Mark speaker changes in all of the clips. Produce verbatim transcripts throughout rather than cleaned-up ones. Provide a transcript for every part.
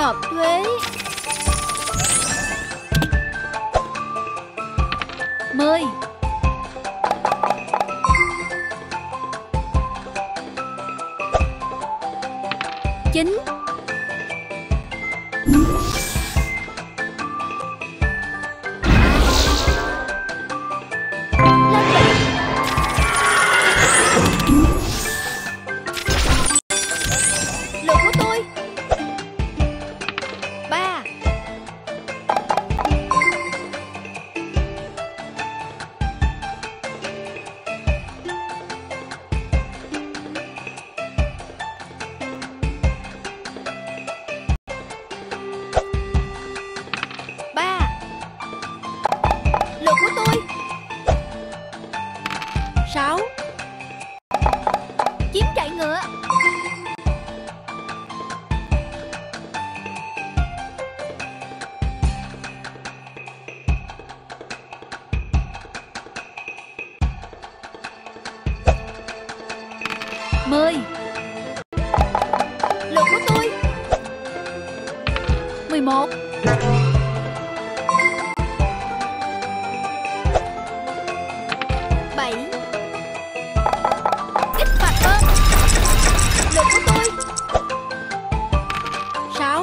Speaker 1: Nộp thuế. Mười. Chín. Sáu. Chiếm chạy ngựa. Mười. Lượt của tôi. Mười một. Bảy. Kích hoạt bơm. Lượt của tôi. Sáu.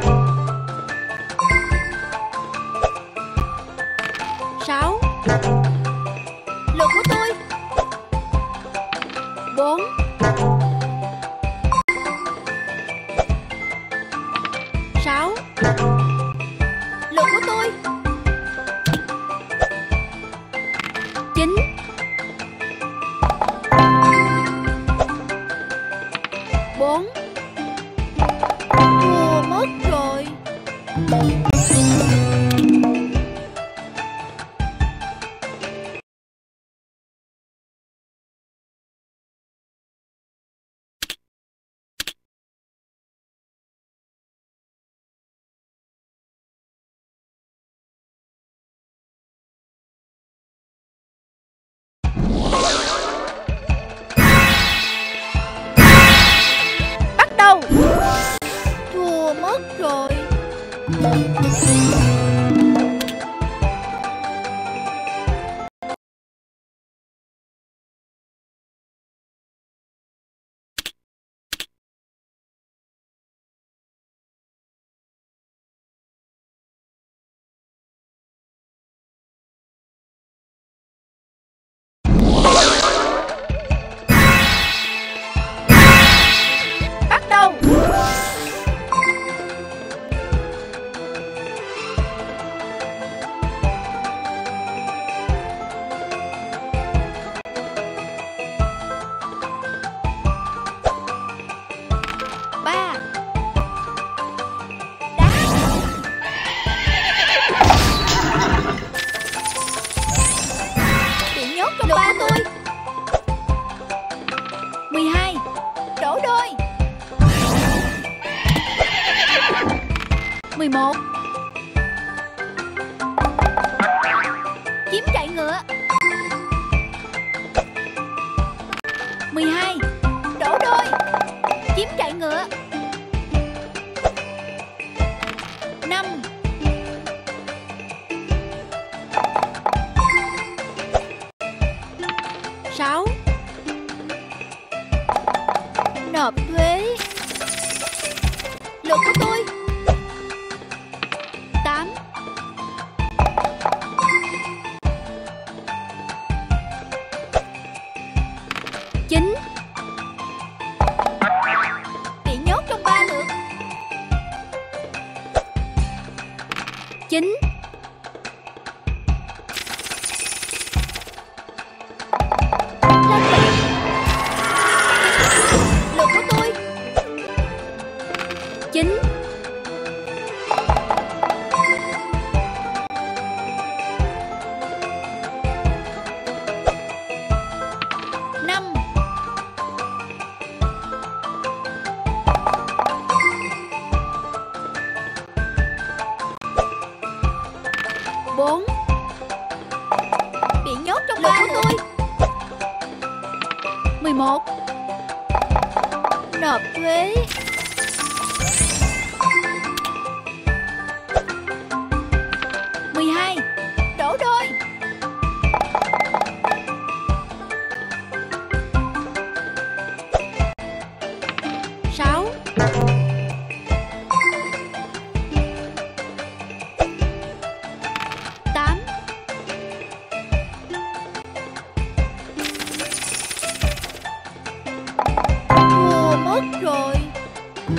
Speaker 1: Sáu. Lượt của tôi. Bốn. Sáu. Lượt của tôi. Chín. Bốn. Thua mất rồi. Thua mất rồi. Bắt đầu. Ba. Đá. Bị nhốt trong ba tôi. Mười hai. Đổ đôi. Mười một. Chiếm chạy ngựa. Mười hai. Đổ đôi. Chiếm chạy ngựa. Năm. Sáu. Nộp thuế. Lượt của tôi. Tám. Chín. Bị nhốt trong ba lượt. Chín. Lên vị. Lượt của tôi. Chín. Năm. Bốn. Bị nhốt trong ba của tôi. Mười một. Nộp thuế.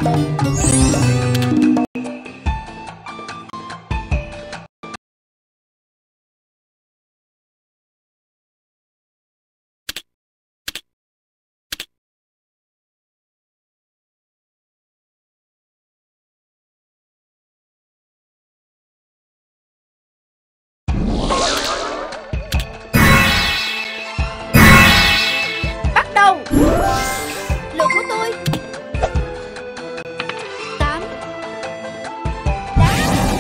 Speaker 1: Bắt đầu. Lượt của tôi. Tám. Đá.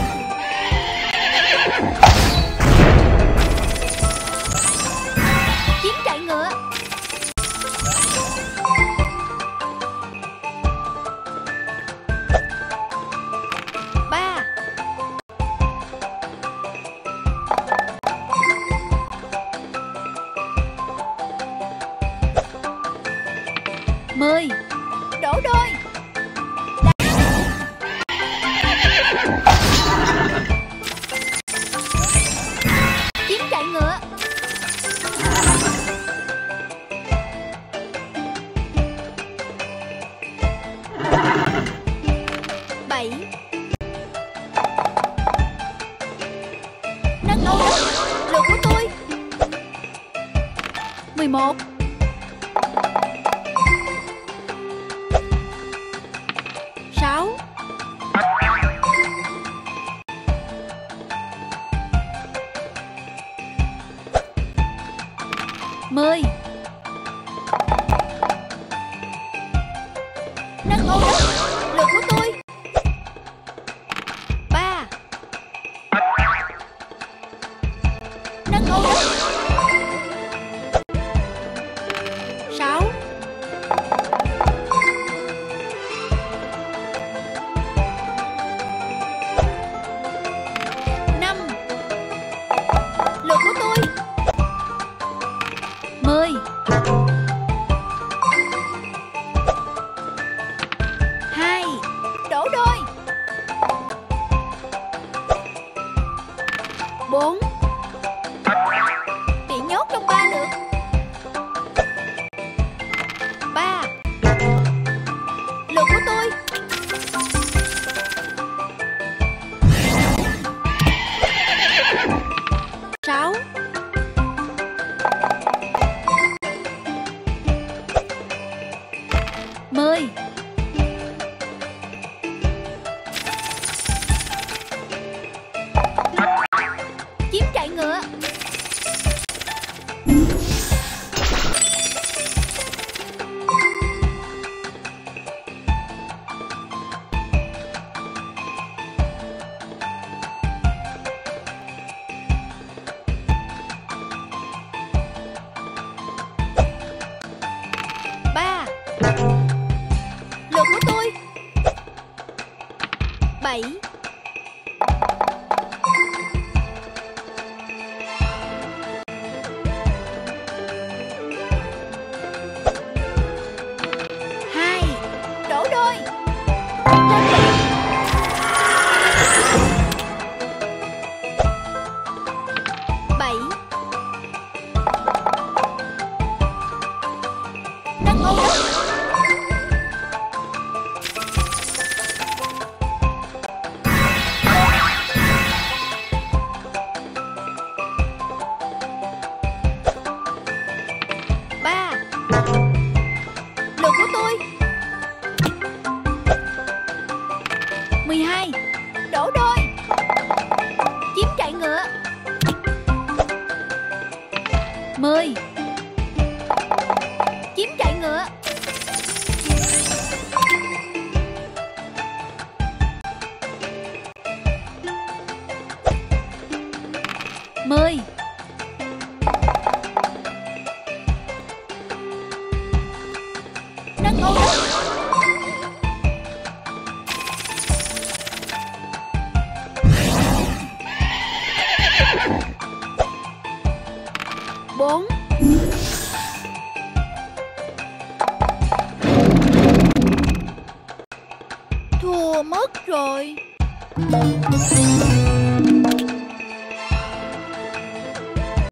Speaker 1: Chiếm chạy ngựa. Ba. Mười. Đổ đôi. Chiếm chạy ngựa. Bảy. Nâng ấu đất. Lượt của tôi. Mười một. Sáu. Mười. Nâng ấu đất. Lượt của tôi. Ba. Nâng ấu đất. Sáu. Năm. Lượt của tôi. Mười. Hai. Đổ đôi. Bốn. Bị nhốt trong ba lượt. Ba. Lượt của tôi. Sáu. Mười. Chiếm chạy ngựa. Ba. Lượt của tôi. Bảy. Hai. Đổ đôi. Bảy. Nâng ấu đất. Ba. Lượt của tôi. Mười hai. Đổ đôi. Chiếm chạy ngựa. Mười. Chiếm chạy ngựa. Mười. Nâng ấu đất. Bốn. Thua mất rồi.